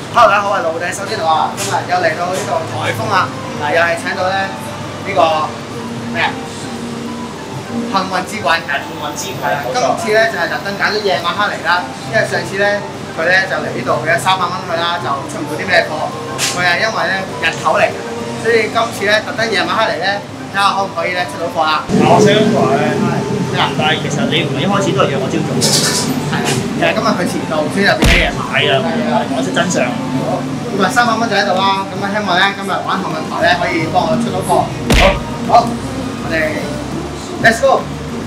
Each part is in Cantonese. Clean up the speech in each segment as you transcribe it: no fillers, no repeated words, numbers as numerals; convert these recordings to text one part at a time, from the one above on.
Hello， 大家好，我係老頂手呢度啊，今日又嚟到呢度颱風啦，嗱又係請到咧呢個咩啊？幸運之鬼，幸運之鬼。今次咧就係特登揀咗夜晚黑嚟啦，因為上次咧佢咧就嚟呢度俾咗300蚊佢啦，就出唔到啲咩貨。佢係因為咧日頭嚟，所以今次咧特登夜晚黑嚟咧，睇下可唔可以咧出到貨啦。 我想話咧，但係其實你唔係一開始都係約我朝早。 係啊，其實今日佢遲到，所以就變咗夜晚。 係啊，講出真相。 好，咁啊300蚊就喺度啦，咁啊希望咧今日玩幸運台咧可以幫我出到貨。好，我哋 Let's go。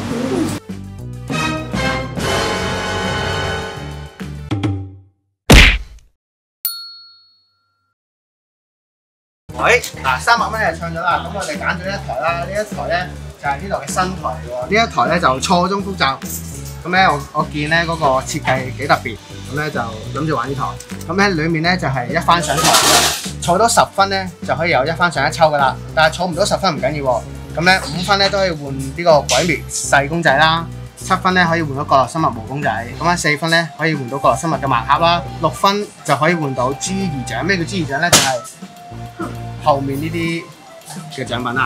喂，嗱300蚊就唱咗啦，咁我哋揀咗一台啦，呢一台咧就係呢度嘅新台嚟喎，呢一台咧就錯綜複雜，咁咧我見咧嗰個設計幾特別，咁咧就諗住玩呢台，咁咧裡面咧就係一番上台，儲到10分咧就可以有一番上一抽噶啦，但係儲唔到10分唔緊要喎，咁咧5分咧都可以換呢個鬼滅細公仔啦。7分咧可以換到角落生物毛公仔，咁啊4分咧可以換到角落生物嘅盲盒啦，6分就可以換到 G 2獎。咩叫 G 2獎咧？就係後面呢啲嘅獎品啦。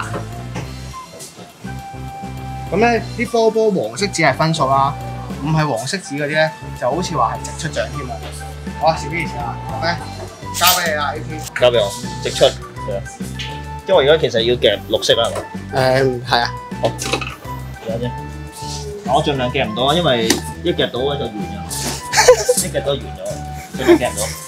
咁咧啲波波黃色紙係分數啦，唔係黃色紙嗰啲咧就好似話係直出獎添啊。好啊，事不宜遲啦，OK，交俾你啦 AP。 交俾我，直出。因為而家其實要夾綠色啦，係嘛？ 係啊。 好，而家啫。我盡量夾唔到啊，因為一夾到咧就完咗，一夾到完咗，盡量夾唔到。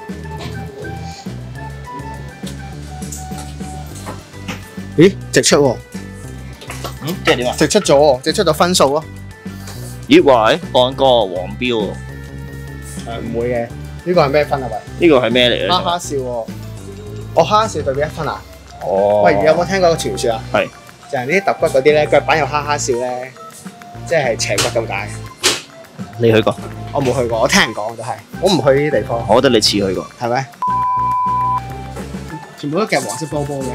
咦？直出喎？ 即係點啊？ 直出咗喎，直出咗分數咯。 咦？喂，按個黃標喎。 唔會嘅，呢個係咩分啊？喂？ 呢個係咩嚟嘅？ 哈哈笑喎。我哈哈笑對比1分啊？ 哦。 喂，有冇聽過個傳說啊？ 係。 就係呢啲揼骨嗰啲咧，腳板有哈哈笑咧，即係斜骨咁解。 你去過？ 我冇去過，我聽人講都係。我唔去呢啲地方。 我覺得你似去過。 係咪？全部都夾黃色波波嘅。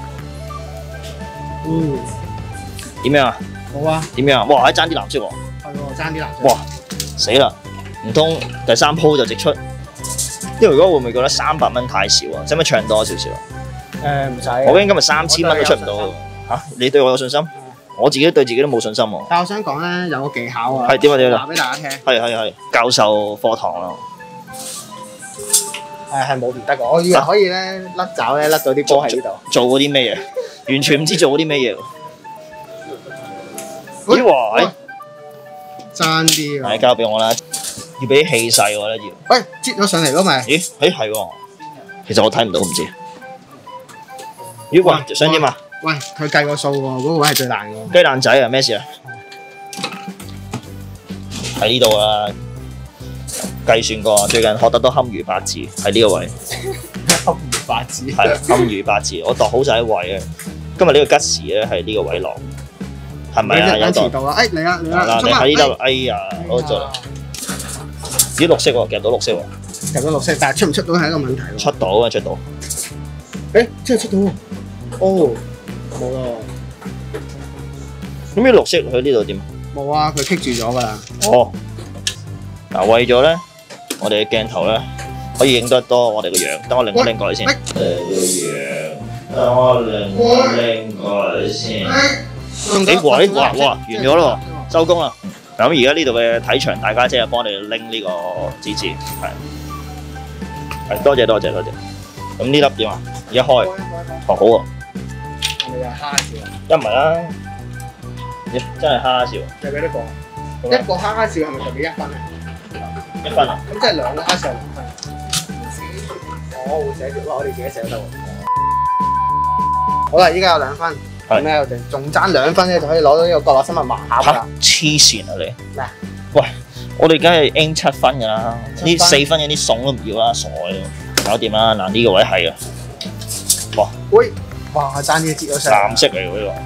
點樣啊？ 好啊。 點樣啊？哇！爭啲藍色喎。 係喎，爭啲藍色。 哇！死啦！唔通第3鋪就直出？因為如果會唔會覺得300蚊太少啊？使唔使唱多少少啊？ 唔使。 我驚今日3000蚊都出唔到嚇！你對我有信心？我自己對自己都冇信心喎。 但我想講咧，有個技巧啊。 係點啊？點啊？ 話俾大家聽。 係教授課堂咯。 係冇唔得嘅，我以為可以咧甩爪咧甩到啲波喺呢度。 做嗰啲咩嘢？完全唔知做嗰啲咩嘢。咦哇！ 爭啲喎。交俾我啦，要俾啲氣勢喎咧要。 喂，擠咗上嚟咯咪？ 咦？係喎。其實我睇唔到，唔知。咦？喂，想點啊？ 喂，佢計個數喎，嗰個位係最難嘅。 雞蛋仔啊？咩事啊？喺呢度啊！計算過，最近學得多堪輿8字喺呢個位。 堪輿8字。係堪輿8字，我度好晒啲位啊！今日呢個吉時咧係呢個位落，係咪啊？有度。 到啦！嚟啦！ 嗱，你喺呢度，哎呀，好做啦！咦，綠色喎，夾到綠色喎。 夾到綠色，但係出唔出到係一個問題喎。 出到啊，出到。 誒，真係出到喎！哦，冇咯。 咁呢綠色去呢度點？ 冇啊，佢棘住咗㗎啦。 哦。嗱，為咗咧，我哋嘅鏡頭咧可以影得多我哋個樣，等我擰一擰過嚟先。我哋個樣，等我擰過嚟先。喂，哇，完咗咯，收工啦。咁而家呢度嘅體場大家姐就幫你拎呢個紙紙，係多謝。咁呢粒點啊？而家開，好喎。 係咪又蝦笑？ 一唔係啦，真係蝦笑。 有幾多個？一個蝦笑係咪特別1分啊 ？1分啊？ 咁即係2個蝦笑2分。會寫住，我哋自己寫得喎。好啦，依家有2分，咁咧我哋仲爭2分咧就可以攞到呢個角落生物盲盒㗎啦。 黐線啊你！ 咩？ 喂，我哋梗係 aim 7分㗎啦，呢4分有啲餸都唔要啦，傻嘅，搞掂啦。嗱呢個位係啊，哇！ 喂，哇，爭啲跌咗上。 藍色嚟喎呢個。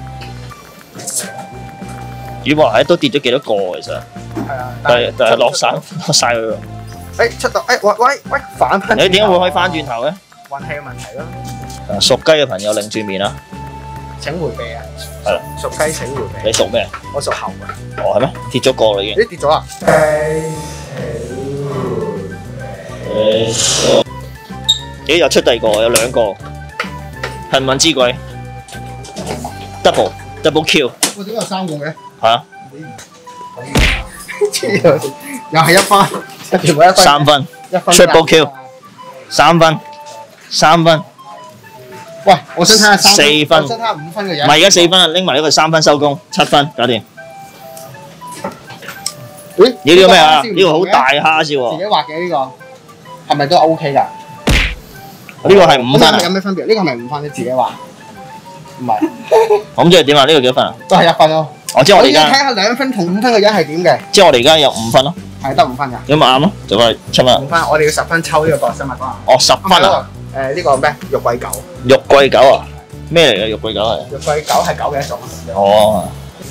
咦哇！都跌咗幾多個其實。係啊。但係落晒佢喎。 誒出到喂反翻！ 你點解會可以翻轉頭嘅？ 運氣嘅問題咯。 屬雞嘅朋友擰住面啦。 請迴避啊！ 係啦。 屬雞請迴避。 你屬咩？ 我屬猴嘅。 哦係咩？跌咗個啦已經。 咦跌咗啊！ 咦，又出第二個，有兩個幸運之鬼 double kill， 我點解有3個嘅？ 係啊， 又係1分，全部1分。 3分 1分 triple kill， 3分。 喂，我想睇下 4分， 我想睇下5分嘅嘢。 唔係而家4分啊，拎埋呢個3分收工，7分搞掂。 咦？ 呢個咩啊？呢個好大蝦燒自己喎。 畫嘅呢個係咪都 OK 㗎？ 呢個係5分啊。 有咩分別？呢個係咪5分？你自己畫？唔係， 咁即係點啊？呢個幾多分啊？ 都係1分咯。 哦，即係我哋而家， 睇下2分同5分嘅樣係點嘅。 即係我哋而家有5分咯。 係得5分㗎。 咁咪啱咯，就係7分。 5分，我哋要10分抽呢個角生物關。 哦，10分啊！ 呢個咩？肉桂狗。 肉桂狗啊？咩嚟嘅肉桂狗係？ 肉桂狗係狗嘅一種。 哦。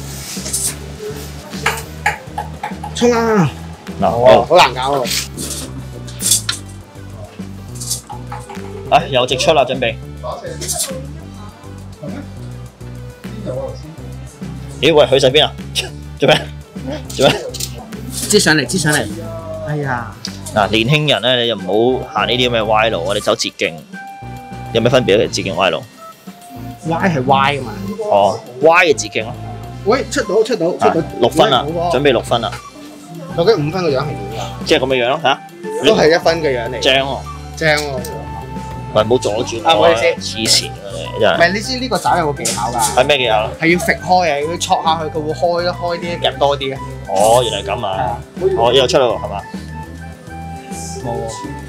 衝啊！ 嗱， 好難搞喎。 唉，又直出啦，準備。咦喂，去晒邊啊？做咩？ 支上嚟，支上嚟。哎呀！ 嗱，年輕人咧，你就唔好行呢啲咁嘅歪路，我哋走捷徑。有咩分別咧？捷徑歪路。 Y 係 Y 㗎嘛？ 哦，Y 嘅捷徑咯。 喂，出到 6分啦，準備6分啦。 究竟5分個樣係點㗎？ 即係咁嘅樣咯，嚇。 都係1分嘅樣嚟。 正喎。 正喎。 喂，唔好阻住我。 啊，唔好意思。 黐線㗎你真係。 唔係，你知呢個爪有個技巧㗎？ 係咩技巧？ 係要揈開嘅，要戳下去，佢會開啲夾多啲嘅。 哦，原來咁啊！哦，呢度出嚟喎，係嘛？ 冇喎。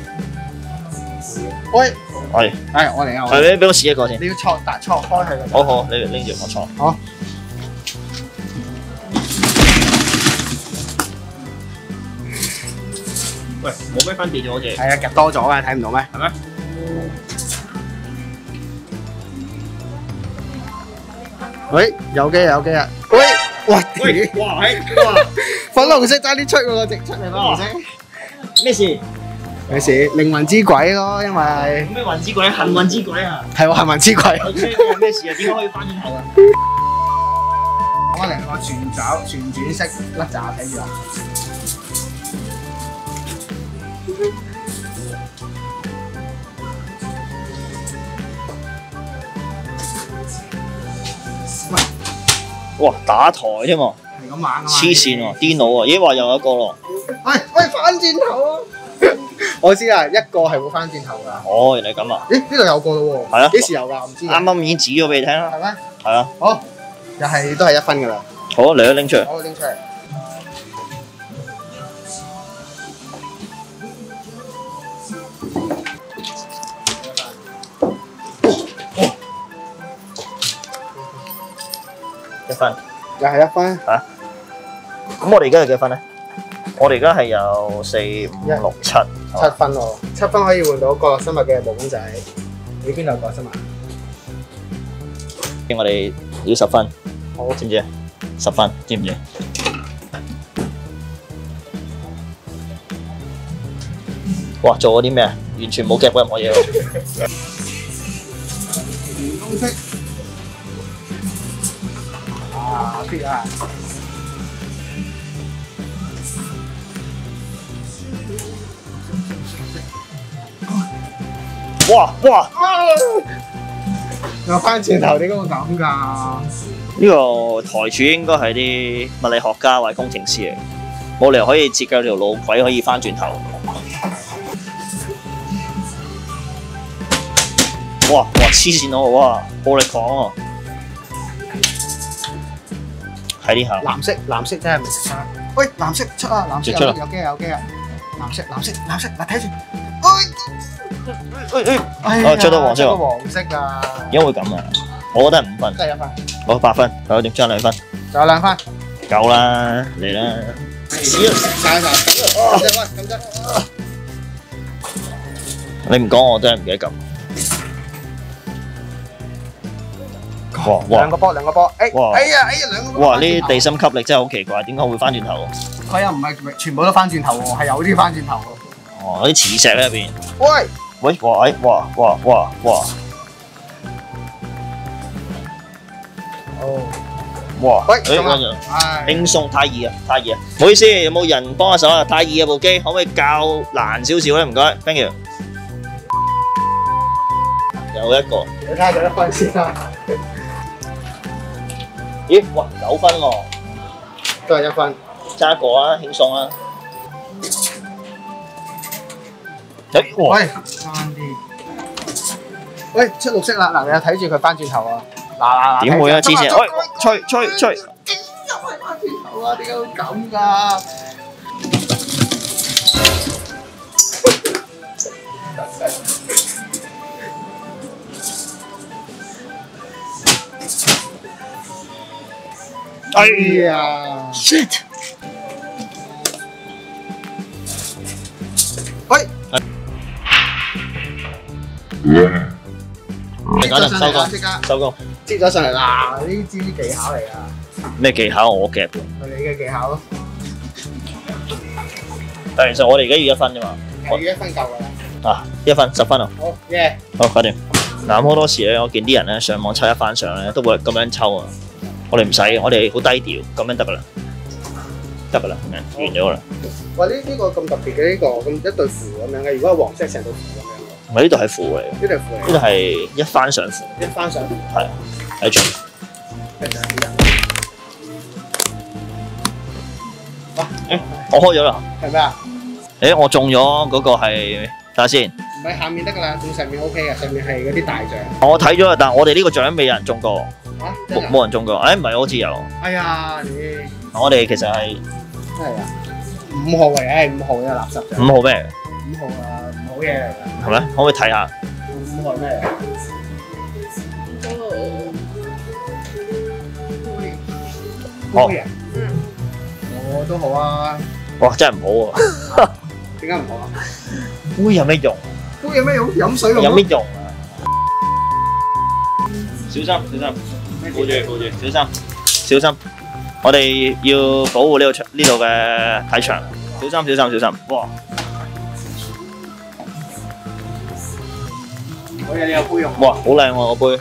喂， 係。 係我嚟啊！ 係俾我試一個先。 你要戳開佢嘅。 好好，你拎住我戳。 好。 喂，冇咩分別啫，好似。 係啊，夾多咗㗎，睇唔到咩？ 係咩？ 喂，有機啊！喂，哇！ 哇！哇！ 粉紅色爭啲出喎，直出嚟粉紅色。 咩事？ 咩事？靈魂之鬼咯，因為咩運之鬼？幸運之鬼啊！ 係喎，幸運之鬼。 咩事啊？點解可以翻轉頭啊？ 我嚟個旋轉式甩閘，睇住啊！ 哇！打台添喎， 係咁玩啊嘛！ 黐線喎，癲佬喎！咦話又有一個咯。 喂，反轉頭啊！我知啊，一個係會翻轉頭㗎。 哦，原來咁啊！ 咦，呢度有個咯喎。 係啊。 幾時有㗎？唔知。 啱啱已經指咗俾你聽啦。 係咩？ 係啊。 好，又係都係1分㗎啦。 好，嚟拎出嚟。 好，拎出嚟。 1分。 又係1分。 嚇？咁我哋而家係幾分咧？我哋而家係有4、5、6、7。 7分喎，7分可以換到角落生物嘅毛公仔。你邊度有角落生物？ 我哋要10分。 好， 知唔知啊？10分，知唔知？哇！做咗啲咩啊？完全冇夾過任何嘢喎。 公式。啊，啲啊！ 哇！ 又翻轉頭，點解會咁㗎？ 呢個台柱應該係啲物理學家或者工程師嚟，冇理由可以設計條路軌可以翻轉頭。哇！黐線喎！哇！暴力狂喎！喺呢下。 藍色真係未食翻。喂，藍色出啊！藍色有機啊！藍色，嗱睇住。 出到黃色喎。 黃色㗎。 點解會咁啊？我覺得係5分。 真係1分。 我8分，搞掂，爭2分。 仲有2分。 夠啦，嚟啦。 食晒啦！咁真。 你唔講我真係唔記得撳。哇！ 兩個波， 哇！ 哎呀，兩個波。 哇！呢啲地心吸力真係好奇怪，點解會翻轉頭？ 佢又唔係全部都翻轉頭喎，係有啲翻轉頭喎。 哦，啲磁石喺入邊。 喂！ 哇！ 哦。 哇！ 喂， 輕鬆太易啊！唔好意思，有冇人幫下手啊？太易啊部機，可唔可以較難少少咧？唔該 ，thank you。 有一個。 你睇下佢一分先啦， 咦？哇，9分喎， 都係1分。 揸一個啊，輕鬆啊！哇！ 喂，爭啲。喂，出綠色啦！嗱，你又睇住佢翻轉頭啊！嗱， 點會啊？之前，喂，吹！ 又係翻轉頭啊！點解會咁㗎？哎呀 ！shit！ 喂！ 你搞陣收工，收工。 接咗上嚟啦！呢啲技巧嚟㗎。 咩技巧？我夾嘅。 係你嘅技巧咯。 但其實我哋而家要1分啫嘛。 係要1分夠㗎啦。 啊，1分10分啊！ 好耶！ 好，搞掂。嗱，咁好多時咧，我見啲人咧上網抽一番相咧，都會咁樣抽啊。我哋唔使，我哋好低調，咁樣得㗎啦，得㗎啦，完咗㗎啦。 哇！呢個咁特別嘅呢個咁一對符咁樣嘅，如果係黃色成對符咁樣嘅。 唔係呢度係符嚟嘅， 呢對符嚟。 呢度係一番上符。 一番上符。 係，睇住。 哇！ 我開咗啦。 係咩啊？ 我中咗嗰個係，睇下先。 唔係下面得㗎啦，中上面 OK 嘅，上面係嗰啲大獎。 我睇咗啦，但係我哋呢個獎未有人中過。 嚇？ 冇人中過。唔係，我好似有。 哎呀，你我哋其實係真係啊！5號嚟嘅，5號嘅垃圾獎。 5號咩嚟嘅 ？5號啊，唔好嘢嚟㗎。 係咪？可唔可以睇下 5號係咩嚟㗎？ 哦， 我都好啊。 哇，真係唔好喎！ 點解唔好啊？ 杯有咩用？ 杯有咩用？飲水用咯。 有咩用啊？小心，保住，小心！我哋要保護呢度嘅體場，小心！哇！ 好嘢，你有杯用。 哇，好靚喎個杯，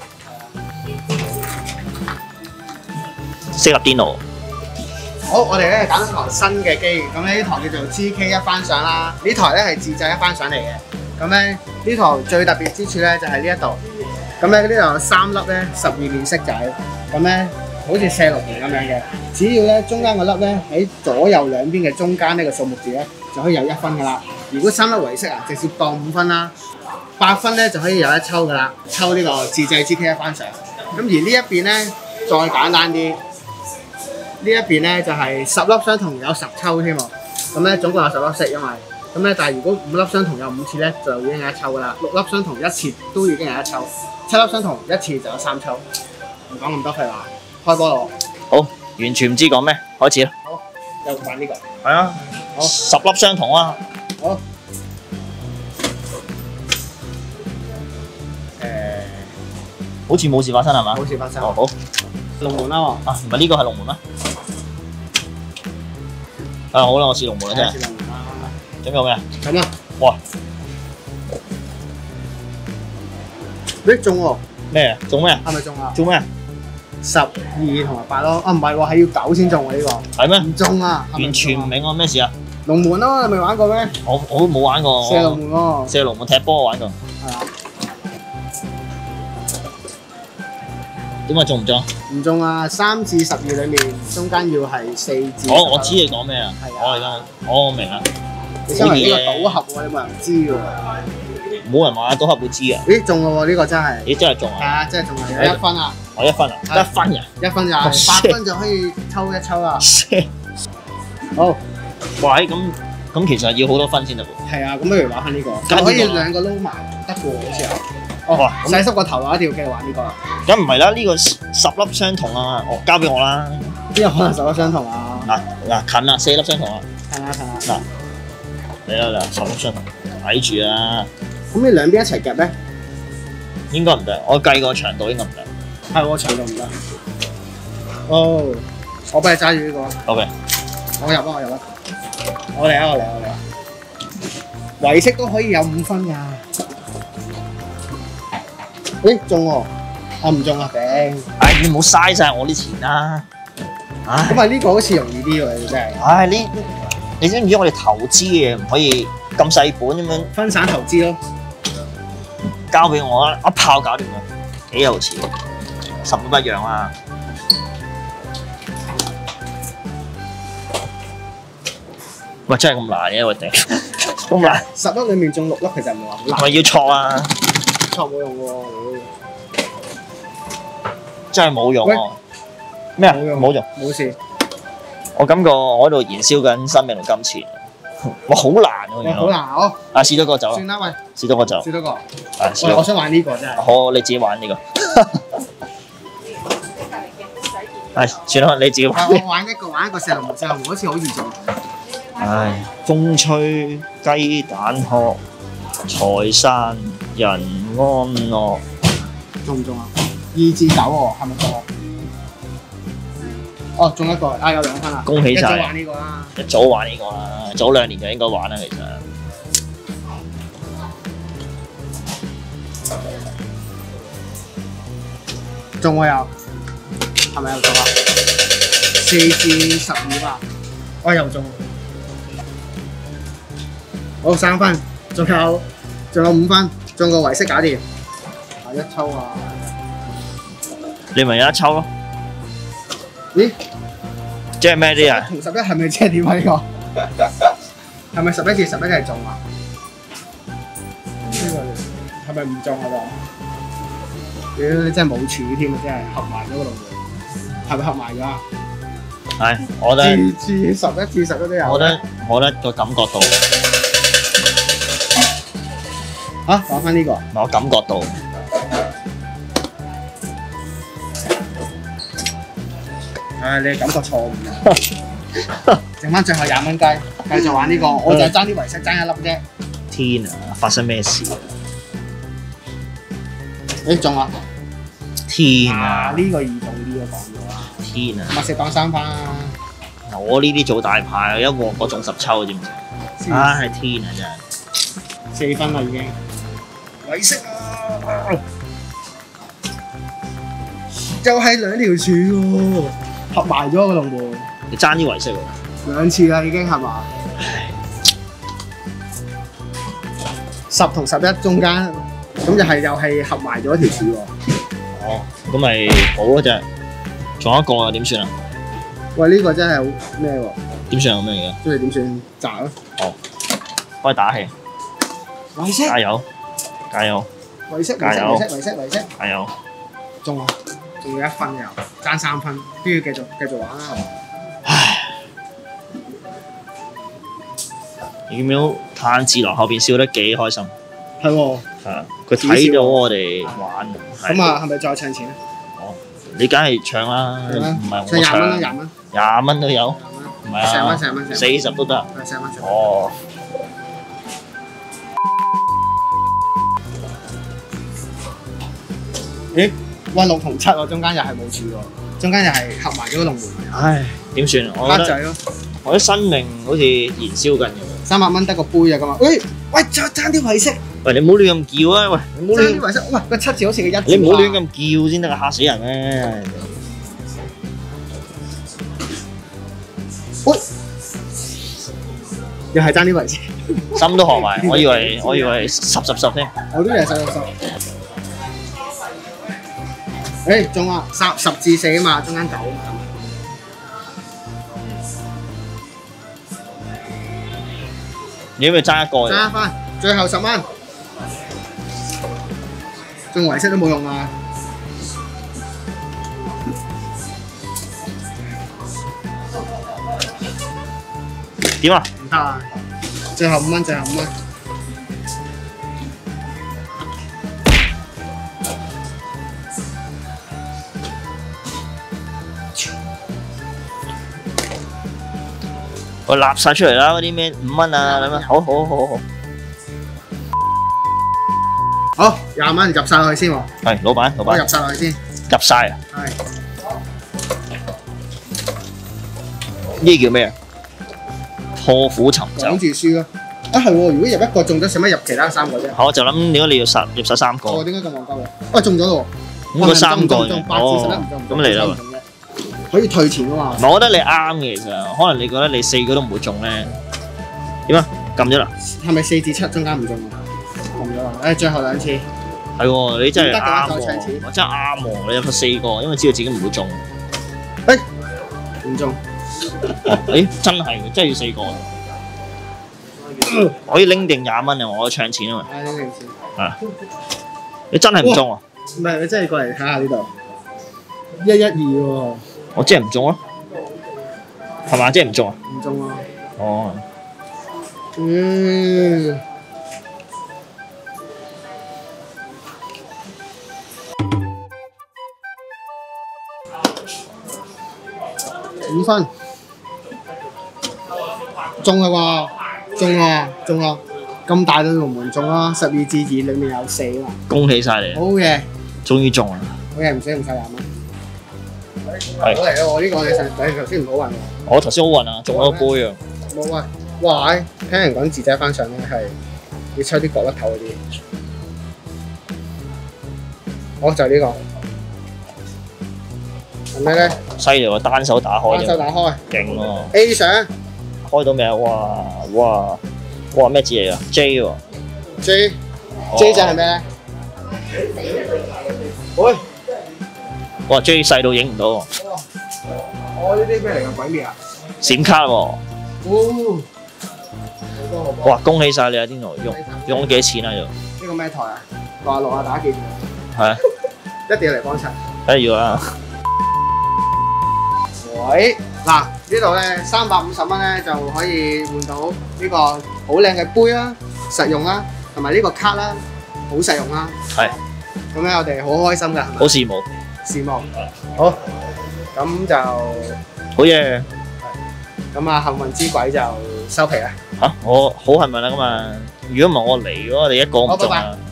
適合電腦。 好，我哋咧揀咗台新嘅機，咁呢台叫做 GK 一番賞啦。呢台咧係自製一番賞嚟嘅。咁咧呢台最特別之處咧就係呢一度。咁咧呢度有3粒咧12面色仔，咁咧好似射龍門咁樣嘅。只要咧中間個粒咧喺左右兩邊嘅中間呢個數目字咧就可以有1分噶啦。如果3粒為色啊，直接當5分啦。8分咧就可以有1抽噶啦，抽呢個自製 GK 一番賞。咁而呢一邊咧再簡單啲，呢一邊咧就係10粒相同有10抽添喎。咁咧總共有10粒色，因為咁咧，但係如果5粒相同有5次咧，就已經有1抽噶啦。6粒相同1次都已經有1抽，7粒相同1次就有3抽。唔講咁多廢話，開波咯！ 好，完全唔知講咩，開始啦！ 好，又玩呢個。 係啊， 好 10粒相同啊！ 好。 好似冇事發生係嘛？ 冇事發生。 哦，好。 龍門啦喎。 啊，唔係呢個係龍門咩？啊，好啦，我試龍門啦真係。 試龍門啦。 準備好未啊？ 咁啊。 哇！ 咦，中喎？ 咩啊？中咩啊？ 係咪中啊？ 中咩啊 ？12同埋8咯。啊，唔係喎，係要9先中喎呢個。 係咩？ 唔中啊！ 完全唔明喎，咩事啊？ 龍門咯，你未玩過咩？ 我都冇玩過。 射龍門喎。 射龍門踢波我玩過。 係啊。 點解中唔中？ 唔中啊！3至12裡面中間要係4至。 我知你講咩啊？ 係啊。 我而家我明啦。 你身為呢個賭俠喎，你冇人知喎。 冇人話賭俠會知啊！ 咦，中咯喎！呢個真係。 咦，真係中啊！ 係啊，真係中啊！有1分啊！ 我1分啊！1分啊 ！1分就係8分就可以抽1抽啦。好。 喂，咁其實要好多分先得喎。 係啊，咁不如玩翻呢個。可以2個撈埋得喎，好似有。哦，細叔個頭話一定要繼續玩呢個啦。 梗唔係啦，呢個10粒相同啊！哦，交俾我啦。 邊有可能10粒相同啊？ 嗱近啦，4粒相同啊。 近啦。 嗱，嚟啦10粒相同，睇住啊！ 咁你兩邊一齊夾咧？ 應該唔得，我計個長度應該唔得。 係喎，長度唔得。哦，我幫你揸住呢個。 OK。 我入啦。我嚟啊！圍色都可以有5分㗎。誒，中喎！我唔中啊，頂！ 唉，你唔好嘥晒我啲錢啦！唉， 咁啊呢個好似容易啲喎，真係。 唉，你知唔知我哋投資嘅嘢唔可以咁細本咁樣分散投資咯。 交俾我啦，一炮搞掂佢，幾有錢，十蚊不讓啊！喂，真係咁難嘅，我頂，咁難， 10粒裡面中6粒，其實唔係話好難。 係咪要錯啊？ 錯冇用喎， 真係冇用喎！咩啊？冇用， 冇事。 我感覺我喺度燃燒緊生命同金錢。哇，好難喎！ 好難哦。 啊，試多個走啦。 算啦，喂。 試多個走。 試多個。 啊，試多個。 我想玩呢個真係。 好，你自己玩呢個。係，算啦，你自己玩。 我玩一個石頭門，石頭門好似好易中。 唉，風吹雞蛋殼，財散人安樂。 中唔中啊？2至9喎，係咪中啊？哦，中一個，啊有2分啦。 恭喜晒！ 一早玩呢個啦。 一早玩呢個啦，早2年就應該玩啦，其實。 中我有，係咪有中啊？4至12吧，我又中。好3分，仲有5分，中個圍色搞掂。啊一抽啊！ 你咪有得抽咯。 咦？ 即係咩啲啊？ 同11係咪即係點啊？呢個係咪11至11係中啊？呢個係咪唔中啊？屌你真係冇柱添啊！真係合埋咗個龍門，係咪合埋咗啊？ 係，我覺得至11至11都有。 我覺得個感覺到。 嚇，玩翻呢個。 我感覺到。 唉，你感覺錯誤啊！剩翻最後20蚊雞，繼續玩呢個，我就係爭啲圍色，爭1粒啫。 天啊！發生咩事？ 誒中啊！ 天啊！ 呢個易中啲啊，講咗啦。 天啊！ 密食當3分啊！ 我呢啲做大牌，一鑊我中10抽，知唔知？唉，天啊！真係。 4分啦已經。圍色啊！又係2條柱喎，合埋咗個龍門。 你爭啲圍色喎。 2次啦已經係嘛？10同11中間，咁又係合埋咗條柱喎。 哦，咁咪好咯，真係。仲有一個啊，點算啊？ 喂，呢個真係好咩喎？ 點算啊？咩嚟嘅？ 即係點算？砸咯！ 哦，幫你打氣， 圍色， 加油，加油， 圍色， 加油， 加油！中啊！仲要1分又爭3分，都要繼續玩啦。 唉，見唔見到炭治郎後邊笑得幾開心？ 係喎。 係啊，佢睇到我哋玩。 咁啊，係咪再唱錢啊？ 哦，你梗係唱啦，唔係我唱。 20蚊啦，20蚊。 20蚊都有，唔係啊 ，10蚊 ，40都得。 係10蚊。 哦。 咦？喂，6同7喎，中間又係冇柱喎，中間又係合埋咗個龍門。 唉，點算？我覺得我啲生命好似燃燒緊咁。 300蚊得個杯啊，咁啊！喂，爭啲圍色。 喂，你唔好亂咁叫啊！喂，你唔好亂。 爭啲圍色。喂，個7字好似個1字。 你唔好亂咁叫先得㗎，嚇死人咩？ 喂，又係爭啲圍色。 心都寒埋，我以為10添。 我都以為10。誒中啊！10至4啊嘛，中間9啊嘛。 你係咪爭一個？ 爭1分，最後10蚊。中圍色都冇用啊！ 點啊？ 唔得啊！最後5蚊，最後5蚊。 我立晒出嚟啦！嗰啲咩5蚊啊，咁樣，好。 好，20蚊入晒落去先喎。 係，老闆， 我入晒落去先。 入晒啊！ 係。 呢叫咩啊？破釜沉舟。 講住輸咯。啊係喎，如果入一個中咗，使乜入其他3個啫？ 我就諗點解你要入晒3個？ 哦，點解咁戇鳩嘅？喂，中咗咯喎！ 咁個3個 8至11唔中。 咁嚟啦！ 可以退錢啊嘛。 唔係，我覺得你啱嘅，其實可能你覺得你4個都唔會中咧。點啊？撳咗啦。 係咪4至7中間唔中啊？撳咗啦。誒，最後2次。 係喎，你真係得嘅話啱就唱錢喎，我真係啱喎，你有4個，因為知道自己唔會中。 唔中。 誒，真係喎，真係要4個。可以拎定20蚊啊！我唱錢啊嘛。 係拎定錢。 啊！你真係唔中啊？ 唔係，你真係過嚟睇下呢度。112喎。 我真係唔中咯，係嘛？真係唔中啊？ 唔中啊。 哦。 5分。中啦喎！中喎！咁大對龍門中啦，12至2裡面有4嘛。 恭喜晒你， 好嘢！ 終於中啦！ 好嘢，唔使20蚊。 係好嚟啦！我呢個你頭先唔好運喎。 我頭先好運啊，中咗個杯啊！ 冇啊！哇！聽人講自製翻上咧係要抽啲角落頭嗰啲。好，就係呢個。係咩咧？ 犀利喎，單手打開啫， 單手打開。 勁喎！ A 上開到未啊？哇！咩字嚟㗎 ？J 喎。 J 哦 J 就係咩咧？喂！ 哇 ！J 細到影唔到喎， 我呢啲咩嚟㗎？鬼滅啊！ 閃卡喎！ 哦！ 哇！恭喜晒你啊，天奴，用咗幾多錢啊？又呢個咩台啊？66啊，大家記住。 係啊， 一定要嚟幫襯。 梗係要啦。 喂，嗱呢度咧350蚊咧就可以換到呢個好靚嘅杯啦，實用啦，同埋呢個卡啦，好實用啦。 係。 咁咧我哋好開心㗎，係咪？ 好羨慕。 羨慕。好，咁就好嘢。 咁啊，幸運之鬼就收皮啦。 嚇！我好幸運啦咁啊！如果唔係我嚟嘅話，你一個唔中啊！